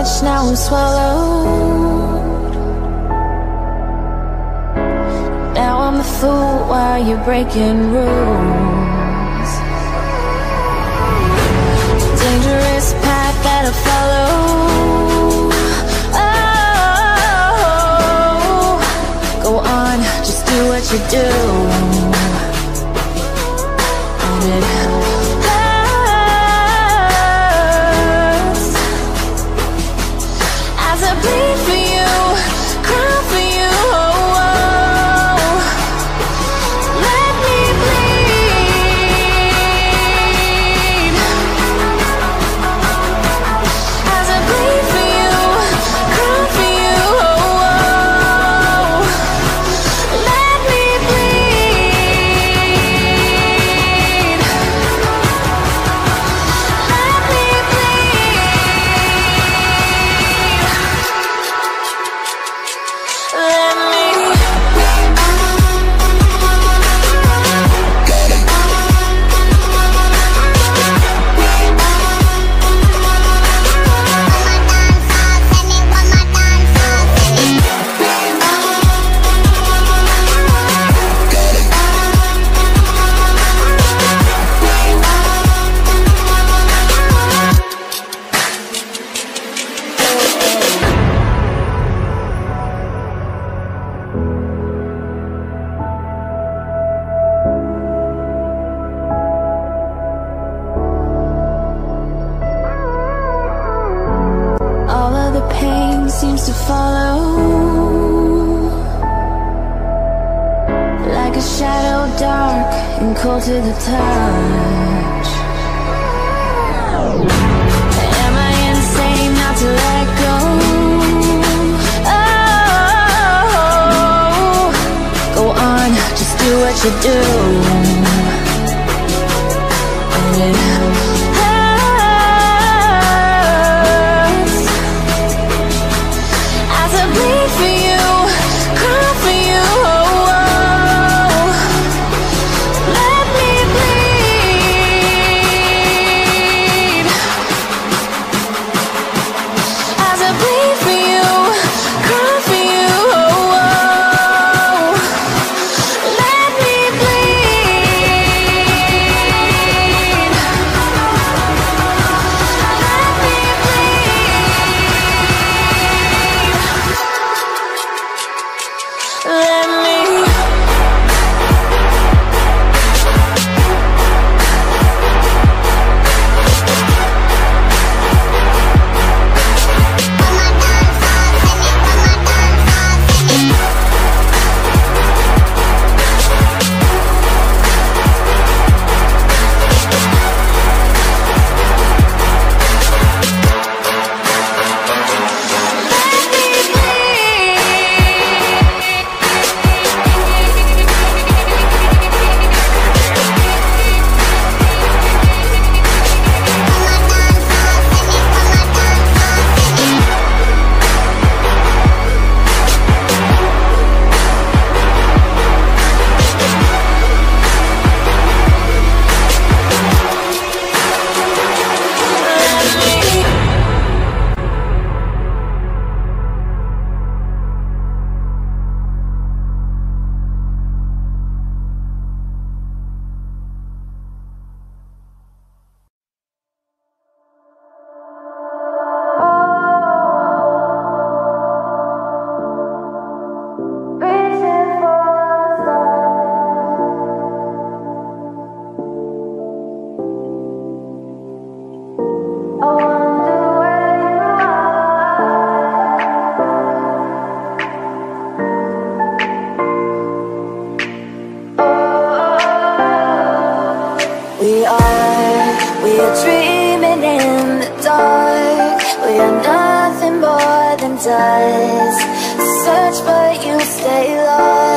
much, now I'm swallowed. Now I'm the fool while you're breaking rules. Dangerous path that I follow. Oh, go on, just do what you do. And it hurts as I bleed for you, cry for you. Oh, oh. Let me bleed as I bleed for you, cry for you. Oh, oh. Let me bleed. Let me seems to follow like a shadow, dark and cold to the touch. Am I insane not to let go? Oh, go on, just do what you do. And it bleed for you, cry for you. Oh, oh. Let me bleed as I bleed for you, cry for you. Oh, oh. Let me bleed. Let me bleed. Let me. We are dreaming in the dark. We are nothing more than dust. Search but you stay lost.